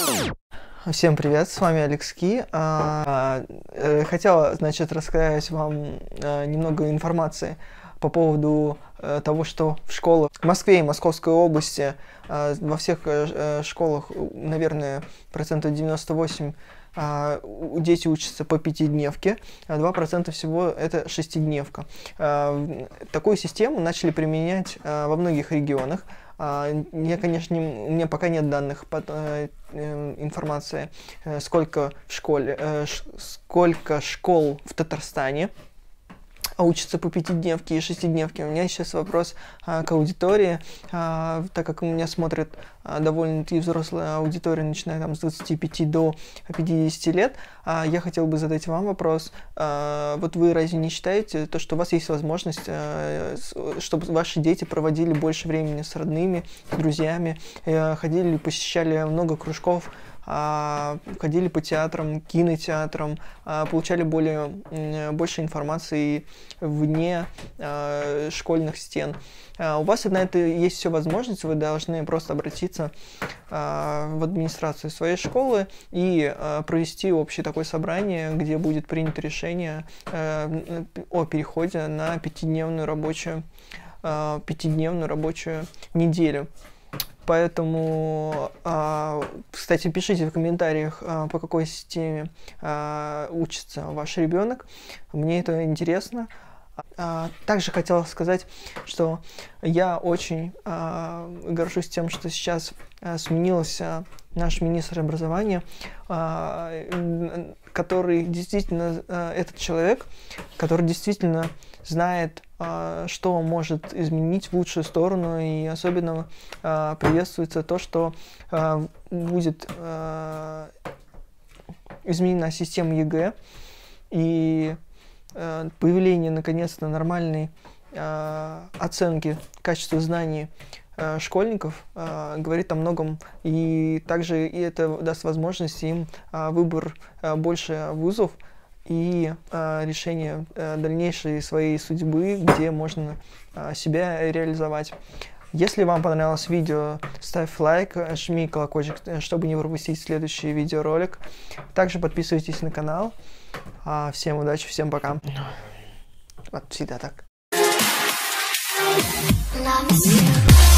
Всем привет, с вами Алекс Ки. Хотела, рассказать вам немного информации по поводу того, что в школах в Москве и Московской области, во всех школах, наверное, 98% дети учатся по пятидневке, а 2% всего это шестидневка. Такую систему начали применять во многих регионах. Я, конечно, у меня пока нет данных информации, сколько школ в Татарстане учатся по пятидневке и шестидневке. У меня сейчас вопрос к аудитории, так как у меня смотрит довольно-таки взрослая аудитория, начиная там с 25 до 50 лет. Я хотел бы задать вам вопрос. Вот вы разве не считаете, что у вас есть возможность, чтобы ваши дети проводили больше времени с родными, друзьями, ходили, посещали много кружков, ходили по театрам, кинотеатрам, получали больше информации вне школьных стен. У вас на это есть все возможность, вы должны просто обратиться в администрацию своей школы и провести общее такое собрание, где будет принято решение о переходе на пятидневную рабочую неделю. Поэтому, кстати, пишите в комментариях, по какой системе учится ваш ребенок. Мне это интересно. Также хотела сказать, что я очень горжусь тем, что сейчас сменился наш министр образования, который действительно, этот человек, который действительно знает, что может изменить в лучшую сторону, и особенно приветствуется то, что будет изменена система ЕГЭ, и появление наконец-то нормальной оценки качества знаний школьников говорит о многом, и также это даст возможность им выбор больше вузов и решение дальнейшей своей судьбы, где можно себя реализовать. Если вам понравилось видео, ставь лайк, жми колокольчик, чтобы не пропустить следующий видеоролик. Также подписывайтесь на канал. Всем удачи, всем пока. Вот всегда так.